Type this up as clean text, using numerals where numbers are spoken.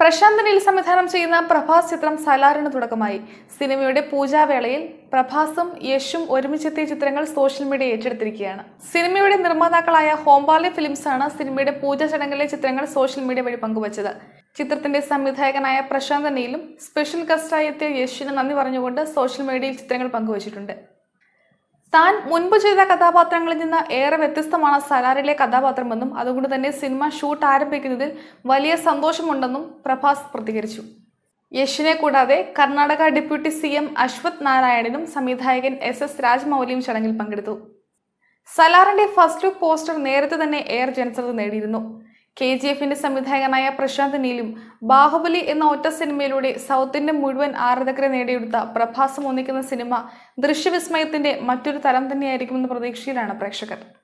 Prashant Neil സംവിധാനം ചെയ്യുന്ന പ്രഭാസ് ചിത്രം സലാറിന് തുടക്കമായി. സിനിമയുടെ പൂജാവേളയിൽ പ്രഭാസും യശും ഒരുമിച്ചെത്തിയ ചിത്രങ്ങൾ സോഷ്യൽ മീഡിയ ഏറ്റെടുത്തിരിക്കുകയാണ്. സിനിമയുടെ നിർമ്മാതാക്കളായ ഹോംബാലെ ഫിലിംസാണ് സിനിമയുടെ പൂജാ ചടങ്ങിലെ ചിത്രങ്ങൾ സോഷ്യൽ മീഡിയ വഴി പങ്കുവച്ചത്. ചിത്രത്തിന്റെ സംവിധായകനായ പ്രശാന്ത് നീലും സ്പെഷ്യൽ ഗസ്റ്റായി എത്തിയ യശിന് നന്ദി പറഞ്ഞുകൊണ്ട് സോഷ്യൽ മീഡിയയിൽ ചിത്രങ്ങൾ പങ്കുവച്ചിട്ടുണ്ട്. താൻ മുൻപ് ചെയ്ത കഥാപാത്രങ്ങളിൽ നിന്ന് ഏറെ വ്യത്യസ്തമാണ് സലാറിലെ കഥാപാത്രമെന്നും അതുകൊണ്ട് തന്നെ സിനിമ ഷൂട്ട് ആരംഭിക്കുന്നതിൽ വലിയ സന്തോഷമുണ്ടെന്നും പ്രഭാസ് പ്രതികരിച്ചു. യശിനെ കൂടാതെ കർണാടക ഡെപ്യൂട്ടി CM അശ്വത് നാരായണനും സംവിധായകൻ SS രാജമൗലിയും ചടങ്ങിൽ പങ്കെടുത്തു. സലാറിന്റെ ഫസ്റ്റ് ലുക്ക് പോസ്റ്റർ നേരത്തെ തന്നെ ഏറെ ജനശ്രദ്ധ നേടിയിരുന്നു. KGFന്റെ സംവിധായകനായ പ്രശാന്ത് നീലും ബാഹുബലി എന്ന ഒറ്റ സിനിമയിലൂടെ സൗത്തിന്റെ മുഴുവൻ ആരാധകരെ നേടിയെടുത്ത പ്രഭാസം ഒന്നിക്കുന്ന സിനിമ ദൃശ്യവിസ്മയത്തിന്റെ മറ്റൊരു തലം തന്നെയായിരിക്കുമെന്ന പ്രതീക്ഷയിലാണ് പ്രേക്ഷകർ.